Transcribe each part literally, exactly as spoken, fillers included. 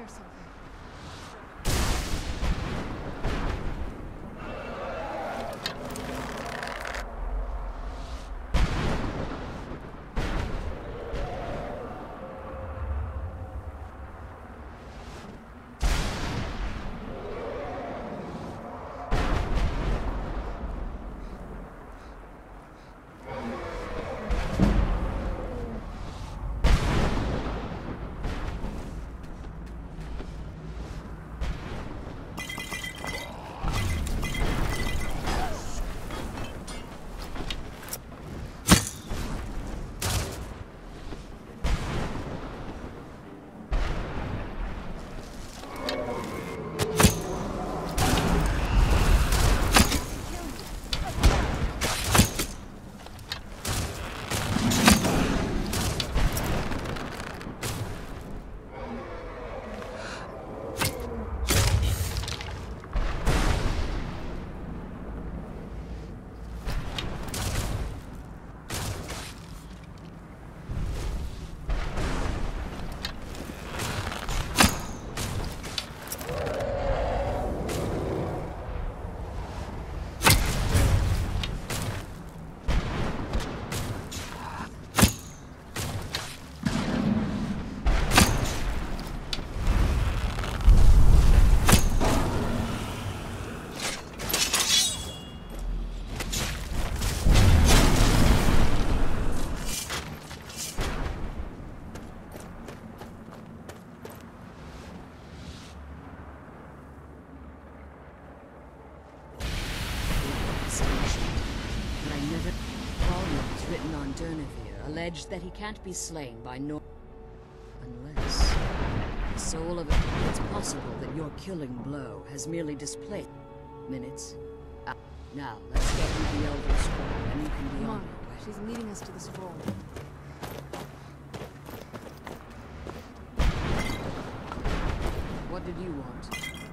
hear something. Alleged that he can't be slain by no... Unless... The soul of it... It's possible that your killing blow has merely displaced... Minutes. Uh, now, let's get you the Elder Scroll, and you can be Come on on. your way. She's leading us to the scroll. What did you want?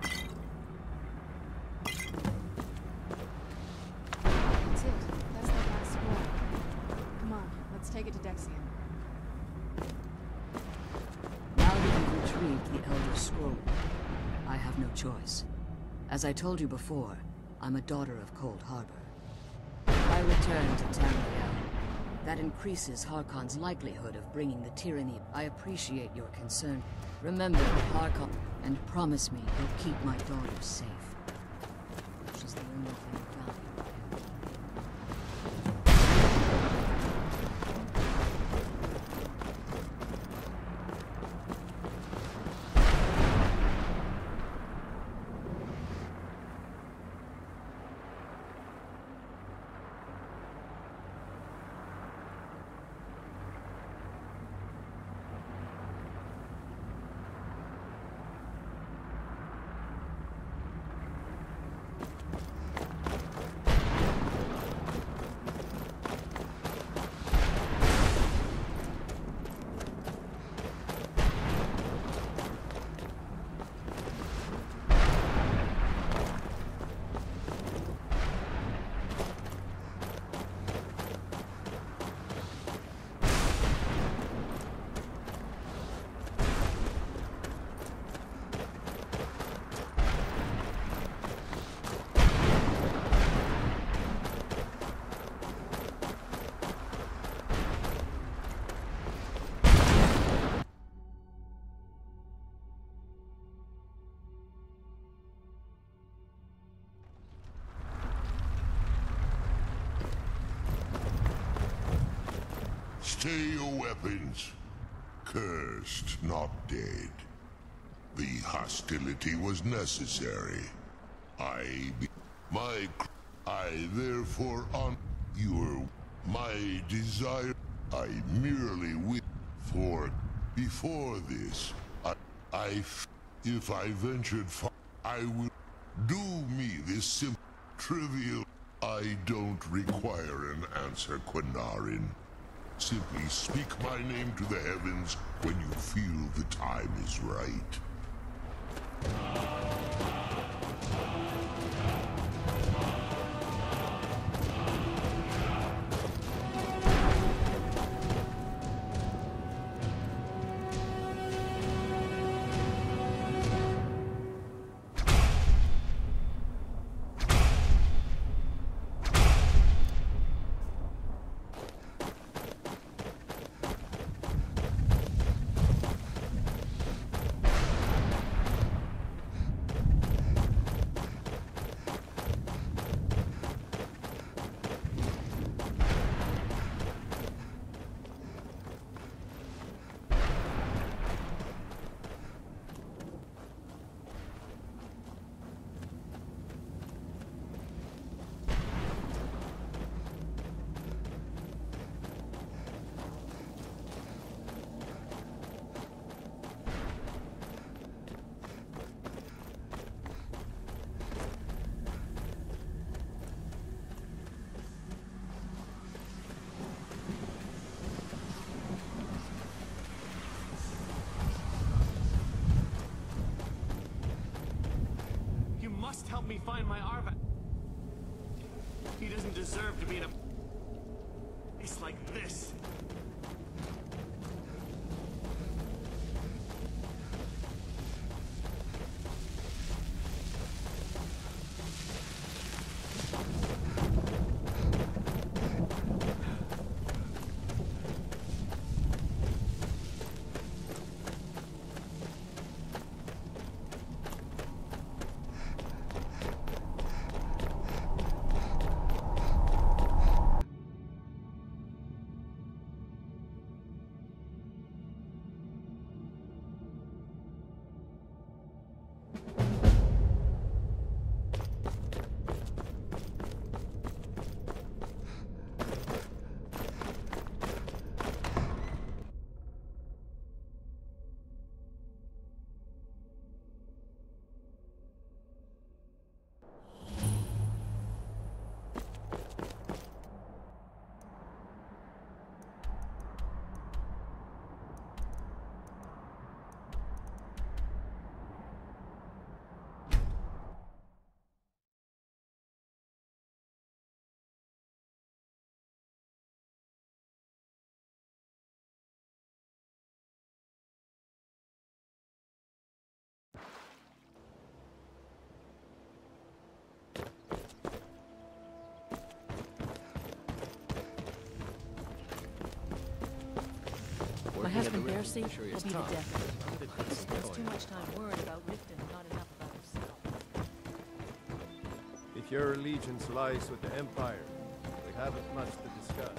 That's it. That's the last scroll. Come on, let's take it to Dexian. Now that you've retrieved the Elder Scroll, I have no choice. As I told you before, I'm a daughter of Cold Harbor. If I return to Tamriel, that increases Harkon's likelihood of bringing the tyranny. I appreciate your concern. Remember that Harkon, and promise me you'll keep my daughter safe. She's the only thing valuable. Stay your weapons. Cursed, not dead. The hostility was necessary. I be my I therefore on your my desire. I merely wish for before this. I I if I ventured far, I will do me this simple trivial. I don't require an answer, Quinarin. Simply speak my name to the heavens when you feel the time is right. help me find my Arva. He doesn't deserve to be in a place like this. My husband Bercy will be the death of him. He spends too much time worried about Riften and not enough about himself. If your allegiance lies with the Empire, we haven't much to discuss.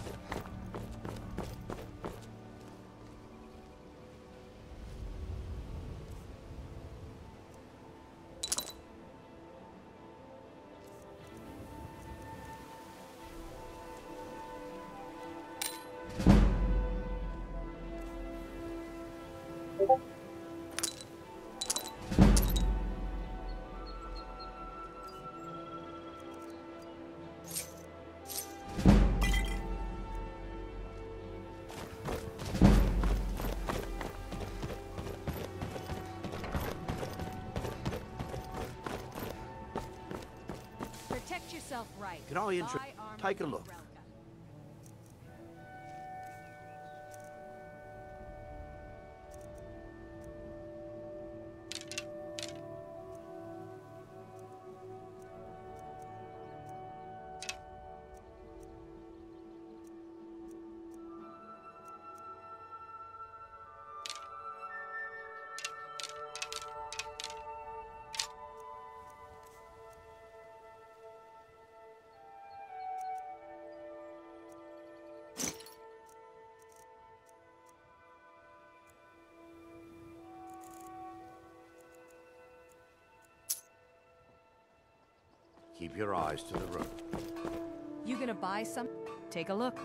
Protect yourself right. Can I intro- Buy armor take a from look? Relka. Keep your eyes to the road. You gonna buy some? Take a look.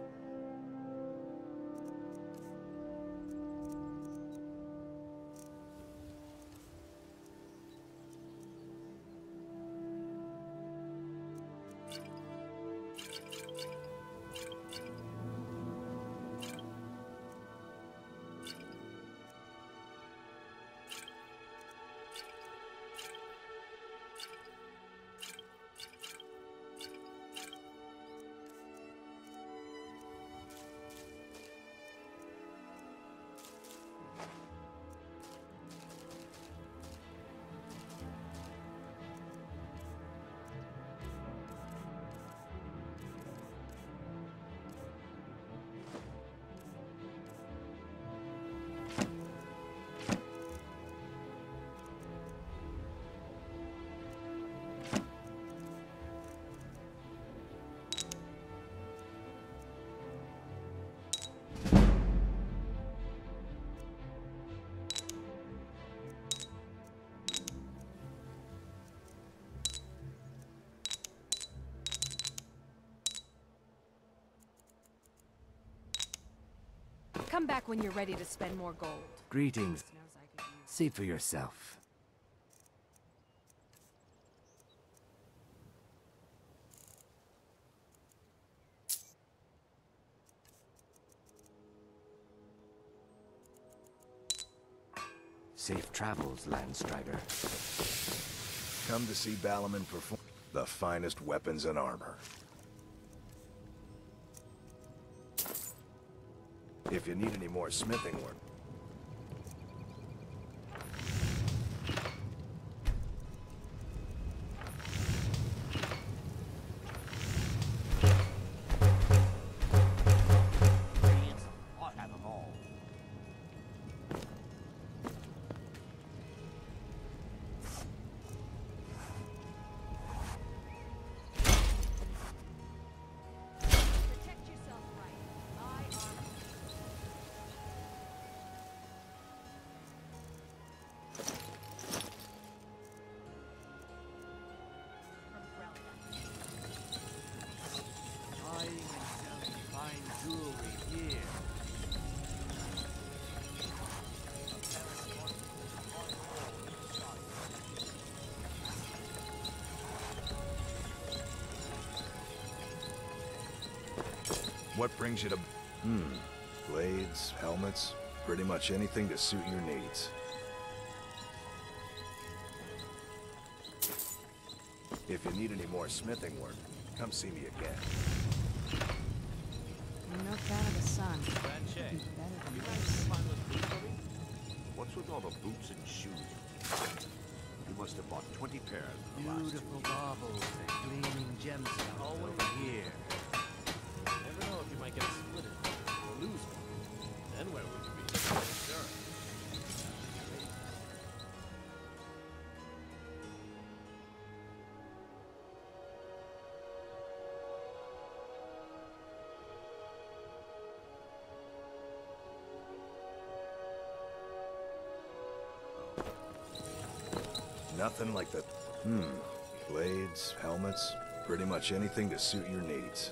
Come back when you're ready to spend more gold. Greetings. Knows I could use- See for yourself. Safe travels, Landstrider. Come to see Balliman perform the finest weapons and armor. If you need any more smithing work, what brings you to... Hmm. Blades, helmets, pretty much anything to suit your needs. If you need any more smithing work, come see me again. I'm no fan of the sun. Ranche, Be better than you this. managed to find those boots for me? What's with all the boots and shoes? You must have bought twenty pairs in the last two Beautiful years. baubles and gleaming gemstones Always. over here. Never know if you might get a splinter or lose one. Then where would you be? Sure. Nothing like the... Hmm. Blades, helmets, pretty much anything to suit your needs.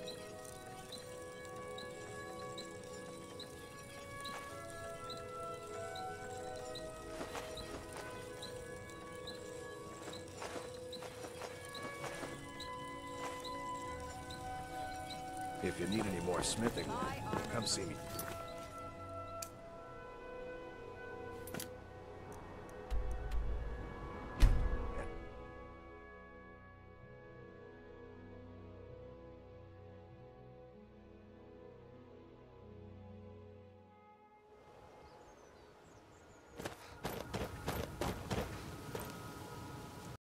If you need any more smithing, come see me.